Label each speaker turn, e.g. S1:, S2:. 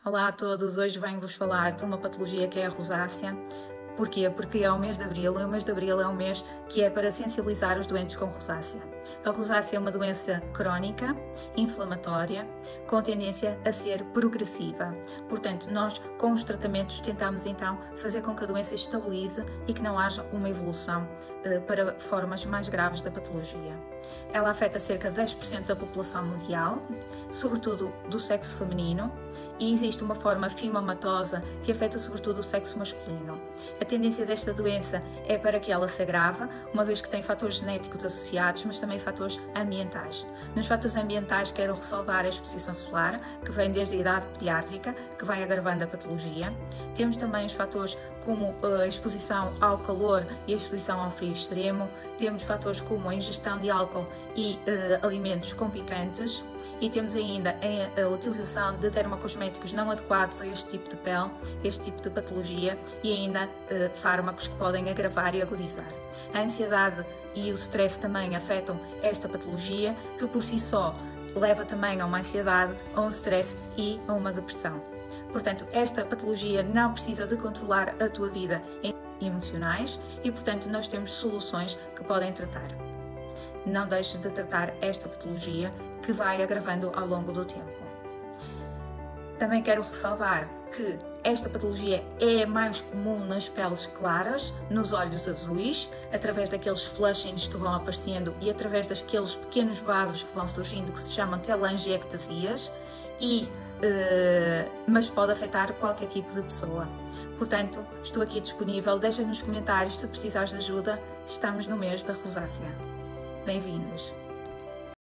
S1: Olá a todos, hoje venho-vos falar de uma patologia que é a rosácea. Porquê? Porque é o mês de Abril e o mês de Abril é um mês que é para sensibilizar os doentes com rosácea. A rosácea é uma doença crónica, inflamatória, com tendência a ser progressiva. Portanto, nós com os tratamentos tentamos então fazer com que a doença estabilize e que não haja uma evolução para formas mais graves da patologia. Ela afeta cerca de 10% da população mundial, sobretudo do sexo feminino, e existe uma forma fimomatosa que afeta sobretudo o sexo masculino. A tendência desta doença é para que ela se agrave, uma vez que tem fatores genéticos associados, mas também fatores ambientais. Nos fatores ambientais quero ressalvar a exposição solar, que vem desde a idade pediátrica, que vai agravando a patologia. Temos também os fatores como a exposição ao calor e a exposição ao frio extremo. Temos fatores como a ingestão de álcool e alimentos com picantes. E temos ainda a utilização de dermocosméticos não adequados a este tipo de pele, este tipo de patologia, e ainda fármacos que podem agravar e agudizar. A ansiedade e o stress também afetam esta patologia, que por si só leva também a uma ansiedade, a um stress e a uma depressão. Portanto, esta patologia não precisa de controlar a tua vida emocionais e, portanto, nós temos soluções que podem tratar. Não deixes de tratar esta patologia que vai agravando ao longo do tempo. Também quero ressalvar que esta patologia é mais comum nas peles claras, nos olhos azuis, através daqueles flushings que vão aparecendo e através daqueles pequenos vasos que vão surgindo que se chamam telangiectasias, mas pode afetar qualquer tipo de pessoa. Portanto, estou aqui disponível, deixa nos comentários se precisares de ajuda, estamos no mês da rosácea. Bem-vindos!